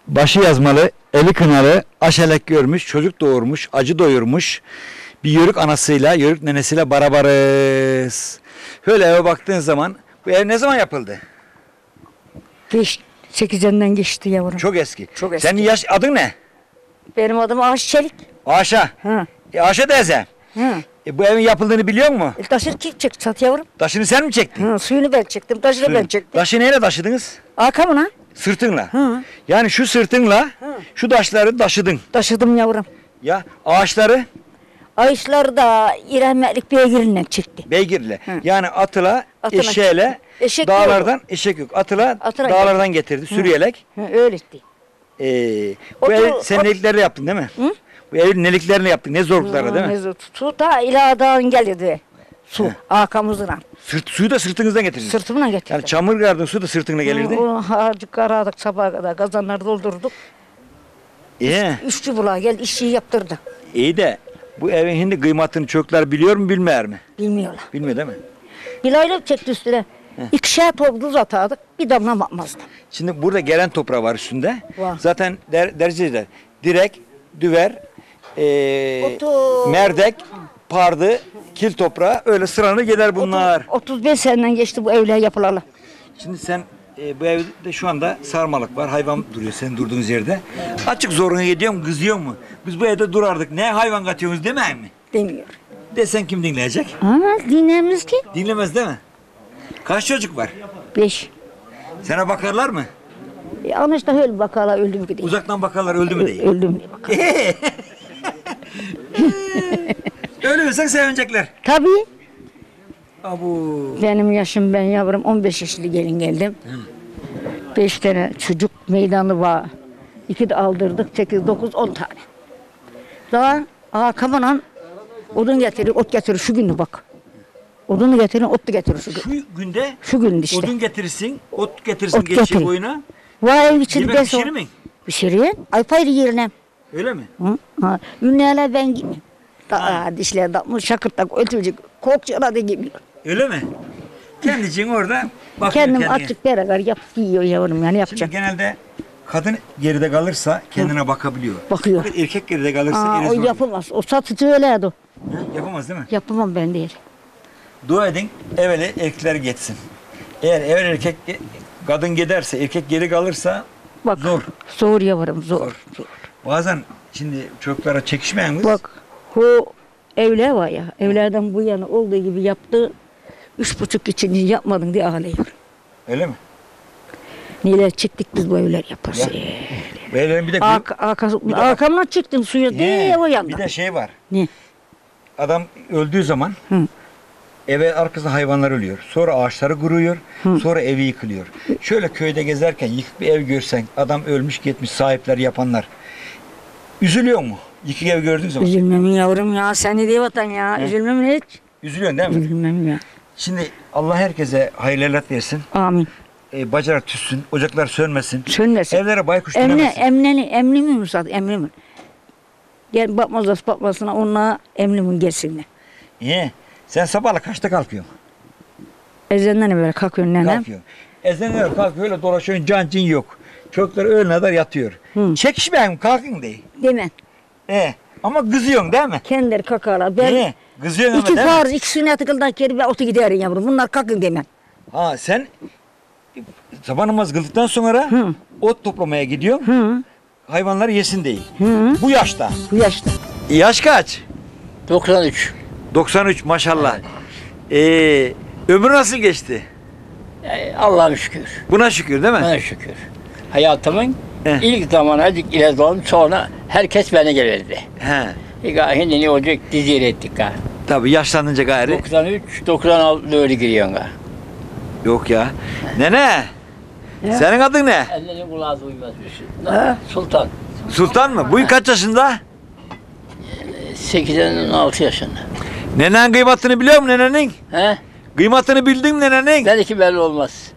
Başı yazmalı, eli kınalı, aşelek görmüş, çocuk doğurmuş, acı doyurmuş. Bir yörük anasıyla, yörük nenesiyle barabarız. Şöyle eve baktığın zaman, bu ev ne zaman yapıldı? 8'inden geçti yavrum. Çok eski. Çok eski. Senin adın ne? Benim adım Ağaç Çelik. Aşa. Ha. Aşa teyze. Ha. Bu evin yapıldığını biliyor musun? Taşır ki çıktı sat yavrum. Taşını sen mi çektin? Ha, suyunu ben çektim, taşını ben çektim. Taşı neyle taşıdınız? Arkamına Sırtınla. Hı. Yani şu sırtınla şu taşları taşıdın. taşıdım yavrum. Ya ağaçları Ağaçları da İremlik beygirinden çekti. beygirle. Yani atıla, Atına eşeğle, çekti. Eşek dağlardan, eşek yok. Atıla, Atıla dağlardan getirdi, sürüyerek. Ha, öyle etti. Bu Otu- evi sen neliklerle yaptın değil mi? Hı? Bu evin neliklerini yaptın, ne zorluklarla değil mi? Su da İla'dan gelirdi. Su arkamızdan. Suyu da sırtınızdan getirdiniz. Sırtımla getirdim. Yani çamur gardın su da sırtına gelirdi. Onu harcık aradık sabaha kadar kazanları doldurduk. İyi, Üççü bulağa geldi işçiyi yaptırdı. iyi de bu evin şimdi kıymatını çocuklar biliyor mu bilmiyor mu? Bilmiyorlar. Bilmiyor değil mi? Bir aylık çekti üstüne. İkişer top tuz atardık. Bir damla bakmazdı. Şimdi burada gelen toprağı var üstünde. Var. Zaten dereceler. Direk, düver, Otu- merdek, pardı, kil toprağı öyle sıranı gider bunlar. 35 seneden geçti bu evler yapılalı. Şimdi sen bu evde şu anda sarmalık var. Hayvan duruyor senin durduğunuz yerde. Açık zoruna gidiyor mu, kızıyor mu? Biz bu evde durardık. Ne hayvan katıyorsunuz demeyin mi? Demiyor. Desen kim dinleyecek? Ama dinlemiz ki. Dinlemez değil mi? Kaç çocuk var? 5. Sana bakarlar mı? Anışta öyle bakarlar öldüm ki değil. Uzaktan bakarlar öldü mü diye. Öldüm diye bakar. Ölürsen sevinecekler. Tabii. Abu. Benim yaşım ben yavrum 15 yaşlı gelin geldim. 5 tane çocuk meydanı var. 2 de aldırdık 8, 9, 10 tane. Daha arkamdan odun getirir, ot getirir şu günü bak. Odunu getirin, ot da getirir şu gün. Şu günde Şu gün işte. odun getirsin, ot getirsin Ot geçiği getirin. boyuna. Vay içinde Yemek pişirir mi? Pişiriyor. Aypaylı yerine. Öyle mi? Hı? Ha. Ünlüler ben gibi. Dişler dağılmış, şakırtak, ötücük, kokçaladı gibi. Öyle mi? Kendicin orada bakıyor Kendim kendine. açık beraber yapıp yiyor yavrum yani Şimdi yapacak. genelde kadın geride kalırsa kendine bakabiliyor. Bakıyor. Fakat erkek geride kalırsa Aa, en o zor. yapamaz. O satıcı öyleydi. Yapamaz değil mi? Yapamam ben değil. Dua edin evveli erkekler geçsin. Eğer evvel erkek kadın giderse erkek geri kalırsa Bak. zor. Zor yavrum zor. Zor. Bazen şimdi çocuklara çekişmeyen kız. Bak o evler var ya evlerden bu yana olduğu gibi yaptı. 3,5 için yapmadın diye ağlıyor. Öyle mi? Neler çektik biz bu evler yaparız. Ya. Beylerin bir de Arkamdan çıktım suya diye o yandan. bir de şey var. Ne? Adam öldüğü zaman Hı. eve arkasında hayvanlar ölüyor. Sonra ağaçları kuruyor. Sonra evi yıkılıyor. Şöyle köyde gezerken yıkık bir ev görsen adam ölmüş gitmiş sahipler yapanlar. Üzülüyor mu? Yıkık ev gördüğün zaman. Üzülmem yavrum ya seni diye vatan ya. Üzülmem hiç. Üzülüyorsun değil mi? Üzülmem ya. Şimdi Allah herkese hayırlı evlat versin. Amin. Bacalar tütsün, ocaklar sönmesin. Sönmesin. Evlere baykuş Emni, dönemesin. emni mi Musa? Emni mi? Gel bakmasına onunla emni mi gelsinler. İyi. Sen sabahla kaçta kalkıyorsun? Ezenden böyle kalkıyor nenem. Kalkıyorsun. Ezanlar kalkıyor öyle dolaşıyorsun can cin yok. Çocuklar öğlene kadar yatıyor. Çekişmeyin kalkın diye. Demen. Ama kızıyorsun değil mi? Kendileri kalkarlar. Ben Kızıyorsun ama iki değil mi? farz, iki sünnet kıldan kere ben otu giderim yavrum. Bunlar kalkın demen. Ha sen sabah namaz kıldıktan sonra ot toplamaya gidiyorsun. Hı. Hayvanlar yesin diye. Hı. Bu yaşta. Bu yaşta. Yaş kaç? 93. 93 maşallah. Ömür nasıl geçti? Allah'a şükür. Buna şükür değil mi? Bana şükür. Hayatımın Eh. ilk zamanı azıcık ile doğdum sonra herkes bana gelirdi. He. Şimdi ne olacak diziye ettik ha. Tabii yaşlanınca gayri. 93, 96 öyle giriyorsun ha. Yok ya. Nene. Senin adın ne? Ellerin kulağı duymaz bir şey. Ha? Sultan. Sultan mı? Bu kaç yaşında? 8'den 16 yaşında. Nenenin kıymatını biliyor musun nenenin? He? Kıymatını bildin mi nenenin? Belki belli olmaz.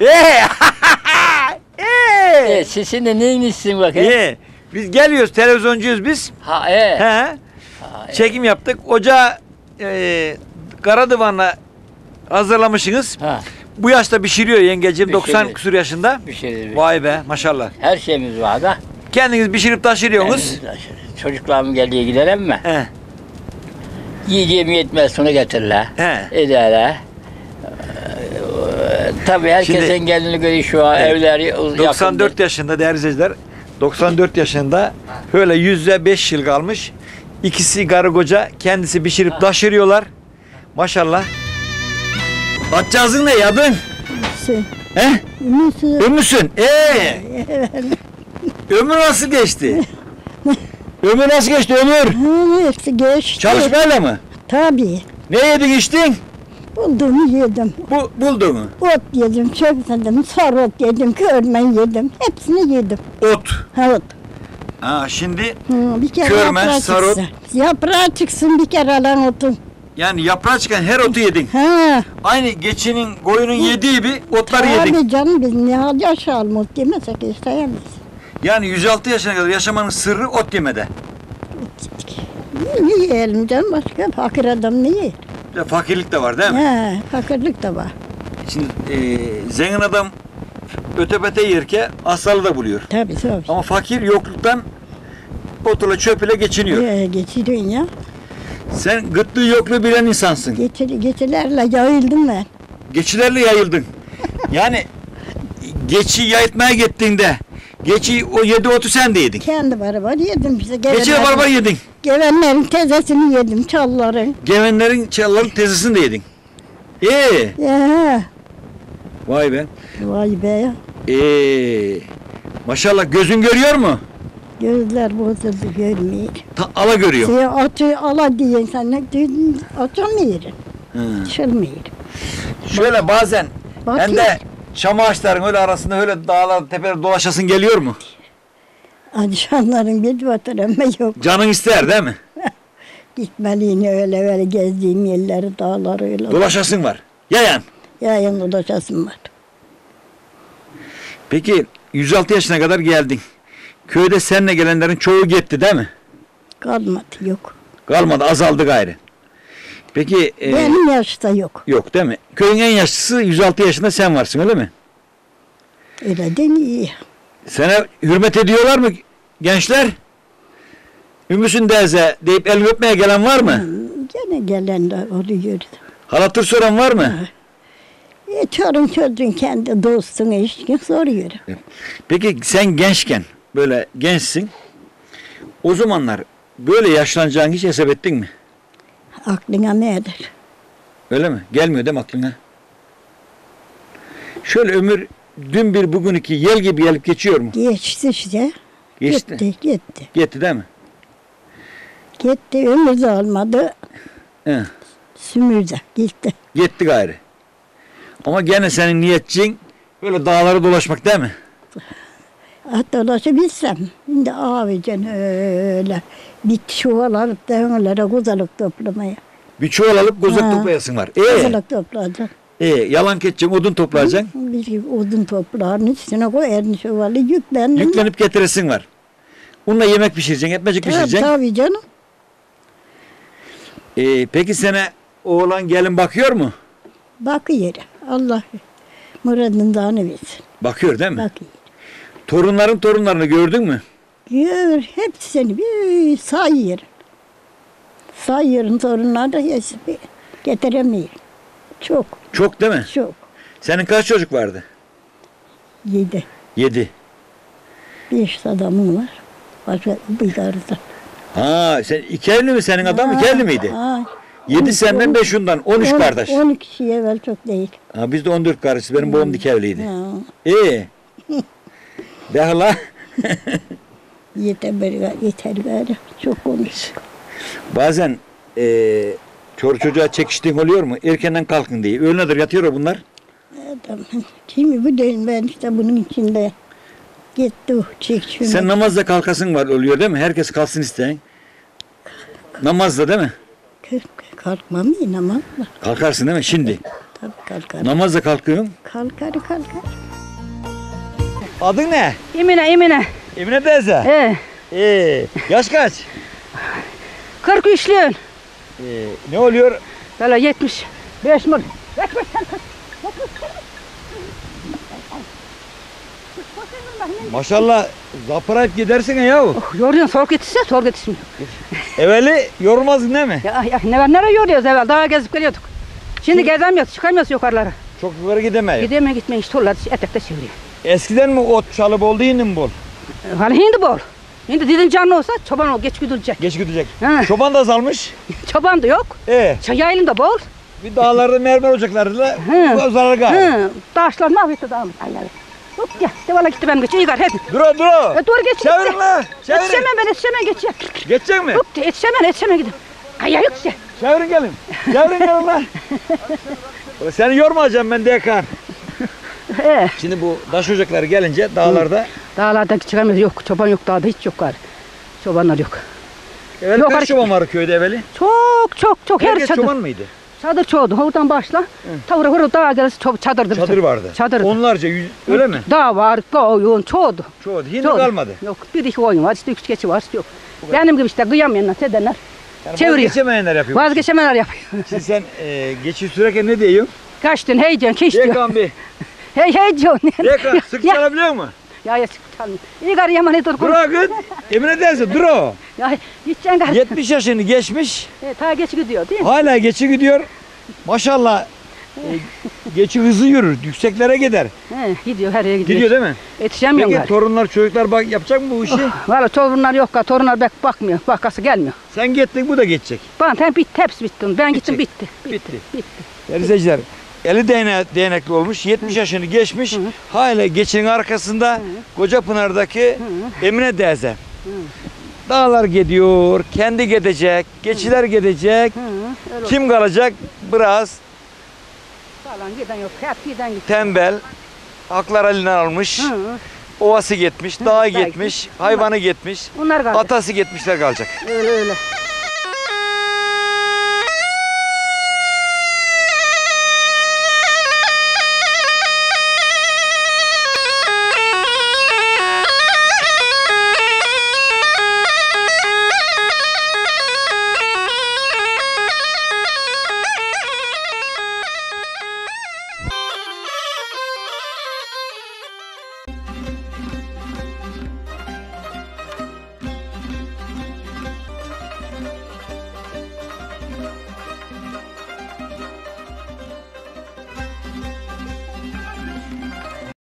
Sesin de neyin istiyorsun bakayım? Biz geliyoruz, televizyoncuyuz biz. Ha He. Çekim yaptık. Ocağı Karadivan'la hazırlamışsınız. Ha. bu yaşta pişiriyor yengeciğim, 90 Pişiriyor. küsur yaşında. Bir şey. Vay be maşallah. Her şeyimiz var da. Kendiniz pişirip taşırıyorsunuz. Çocuklarım geldiği gidelim mi? He. Yiyeceğim yetmez sonra getirirler. He. Ederler. Tabii herkesin Şimdi- kendine göre şu an Evet. evleri 94 yaşında değerli izleyiciler. 94 yaşında böyle %5 yıl kalmış. İkisi karı koca kendisi pişirip taşırıyorlar. Maşallah. Atcağızın ne yadın? He? Ömüsün. Ömür nasıl geçti? Ömür nasıl geçti ömür? Hepsi geçti. Çalışmayla mı? Tabii. Ne yedin içtin? Bulduğumu yedim. Buldu mu? Ot yedim, çöp yedim, sarı ot yedim, körmen yedim. Hepsini yedim. Ot. Evet. Ha şimdi Bir kere Körmen, yaprağı sarı ot. çıksın. Yaprağı çıksın bir kere alan otun. yani yaprağı çıkan her otu yedin. Ha. Aynı geçinin, koyunun yediği gibi otları yedin. Tabii canım biz ne yaşayalım ot yemesek isteyemeyiz. Yani 106 yaşına kadar yaşamanın sırrı ot yemede. Ne yiyelim canım başka fakir adam ne yer? Bir de fakirlik de var değil mi? He, fakirlik de var. Şimdi zengin adam ötebete yerke hastalığı da buluyor. Tabii tabii. Ama fakir yokluktan otla çöpüyle geçiniyor. Geçiriyorsun ya. Sen gıtlığı yokluğu bilen insansın. Geçilerle yayıldım ben. Geçilerle yayıldın. Yani geçi yayıtmaya gittiğinde geçi o yedi otu sen de yedin. Kendi beraber yedim işte. Geçiyle beraber yedin. Gelenlerin tezesini yedim, çalların. Gevenlerin çalların tezisini de yedin. Ya, Vay be. vay be. Maşallah gözün görüyor mu? Gözler bozuldu görmüyor. Ala görüyor. Şey atı ala diyen sen ne diyorsun? Atamıyorum. Hı. Çılmıyorum. Şöyle bazen Bak hem de çam ağaçların öyle arasında öyle dağlar tepeler dolaşasın geliyor mu? Adişanların bir vatanımı yok. Canın ister değil mi? Gitmeliğini öyle gezdiğim yerleri, dağları öyle. Dolaşasın var. Yayan. Yayın ulaşasım var. Peki 106 yaşına kadar geldin. Köyde seninle gelenlerin çoğu gitti değil mi? Kalmadı yok. Kalmadı, azaldı gayrı. Peki Benim yaşta yok. yok değil mi? Köyün en yaşlısı 106 yaşında sen varsın öyle mi? Öyle de iyi. Sana hürmet ediyorlar mı gençler? Ümmüsün teyze deyip el öpmeye gelen var mı? Gene gelen de oluyor. Halatır soran var mı? Çorun çocuğun kendi dostunu ilişkin soruyor. Peki sen gençken, böyle gençsin. O zamanlar böyle yaşlanacağını hiç hesap ettin mi? Aklına ne eder? Öyle mi? Gelmiyor değil mi aklına? Şöyle ömür dün bir bugün iki yel gibi gelip geçiyor mu? Geçti işte. Geçti. Gitti. Gitti değil mi? Gitti. Ömür de olmadı. He. Sümürde gitti. Gitti gayrı. Ama gene senin niyetçin böyle dağları dolaşmak değil mi? At dolaşabilsem. Şimdi abican öyle. Bir çuval alıp da onlara kuzalık toplamaya. Bir çuval alıp gozak Ha. toplayasın var. Kuzalık toplayacaksın. Yalan geçeceksin, odun toplayacaksın. Bir odun topların üstüne koyarın çuvalı yüklendim. Yüklenip getiresin var. Onunla yemek pişireceksin, etmecik Tabii, pişireceksin. tabii canım. Peki sana oğlan gelin bakıyor mu? Bakıyor. Allah muradından versin. Bakıyor değil mi? Bakıyor. Torunlarını gördün mü? Gör hepsini bir sayıyorum. Sayıyorum sorunlar da hepsini getiremiyorum. Çok, Çok değil mi? çok. Senin kaç çocuk vardı? 7. 7. 5 adamım var. Başka bir karıda. Ha, sen iki evli mi? Senin adam iki evli miydi? 7 senden 5 ondan. 13 kardeş. 12 kişi evvel çok değil. Ha, biz de 14 kardeşiz. Benim babam da iki evliydi. Ha, İyi. De hala. yeter gari. Çok konuş. Bazen çocuk çocuğa çekiştiğin oluyor mu? Erkenden kalkın diye. Öğlenedir yatıyor bunlar. Adam, kimi bu değil ben işte bunun içinde gitti çek şunu. Sen namazda kalkasın var oluyor değil mi? Herkes kalsın isteyen. Namazda değil mi? Kalkmam iyi namazla. Kalkarsın değil mi? Şimdi. Tabii kalkar. Namazda kalkıyorsun. Kalkar. Adın ne? Emine. Emine teyze. Yaş kaç? 43'lüyüm. Ne oluyor? Valla 75 mi? Maşallah zaparayıp gidersin ya. Yoruyorsun soğuk yetişse soğuk yetişmiyor. Evveli yormazdın değil mi? Ya nereye yoruyoruz evvel? Daha gezip geliyorduk. Şimdi gezemiyoruz, çıkamıyoruz yukarılara. Çok yukarı gidemeyiz. Gitmeyin işte torlar etekte çeviriyor. Eskiden mi ot çalıp oldu yine mi bol? Hani hindi bol. Şimdi didin canlı olsa çoban o geç güdülecek. Geç gidecek. Ha. Çoban da azalmış. Çoban da yok. Yaylım da bol. Bir dağlarda mermer ocaklarıyla Hı. bu zarar galiba. Dağışlar mahvetti dağımız. Ay ay. Hop gel. Devala gitti benim geç. İyi gar hadi. Dur. Dur geç. Çevirin la. Çevirin. Yetişemem geç ya. Geçecek mi? Hop yetişemem gidin. Ay ay yok işte. Çevirin gelin. Çevirin gelin la. Seni yormayacağım ben Dekan. Şimdi bu taş ocakları gelince dağlarda Dağlarda çıkamıyoruz. Yok çoban yok dağda hiç yok gar. Çobanlar yok. evvel Yok, kaç çoban var köyde evveli? Çok. Her Herkes çadır. çoban mıydı? Çadır çoğdu. Oradan başla. Tavra vuru dağa gelirse çadırdı. Çadır vardı. Çadırdı. Onlarca öyle mi? Dağ var, koyun, çoğdu. Çoğu. Hindi Çoğdu. kalmadı. Yok, bir iki koyun var, işte üç keçi var, yok. Benim gibi işte kıyamayanlar, sedenler Yani çeviriyor. vazgeçemeyenler yapıyor. Vazgeçemeler yapıyor. Şimdi sen geçiş sürerken ne diyorsun? Kaçtın, heyecan, kiş diyor. Dekan bir. Heyecan. Dekan sık Ya. çalabiliyor musun? Ya sık çalmıyor. İyi gari yaman dur. Dur o kız. Emine dersin dur o. Ya gideceksin gari. 70 yaşını geçmiş. Ta geç gidiyor değil mi? Hala geçi gidiyor. Maşallah. Geçi hızlı yürür. Yükseklere gider. Gidiyor, her yere gidiyor. Gidiyor değil mi? Yetişemiyorum Peki gari. torunlar çocuklar bak yapacak mı bu işi? Valla torunlar yok, torunlar bakmıyor, bakası gelmiyor. Sen gittin bu da geçecek. Bana bitti, hepsi bitti. Ben gittim, bitti. Bitti. Değerli izleyiciler, eli değnekli olmuş, 70 yaşını geçmiş, hala geçinin arkasında Kocapınar'daki Emine teyze. Dağlar gidiyor, kendi gidecek, geçiler gidecek, kim kalacak? Biraz Falan giden yok, hep giden gitti. tembel, haklar elinden almış, ovası gitmiş, dağı gitmiş, hayvanı gitmiş, Onlar kaldı. atası gitmişler kalacak. Öyle.